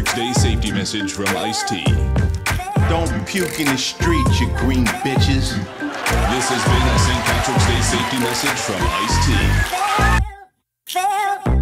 Patrick's Day safety message from Ice-T. Don't puke in the street, you green bitches. This has been a St. Patrick's Day safety message from Ice-T.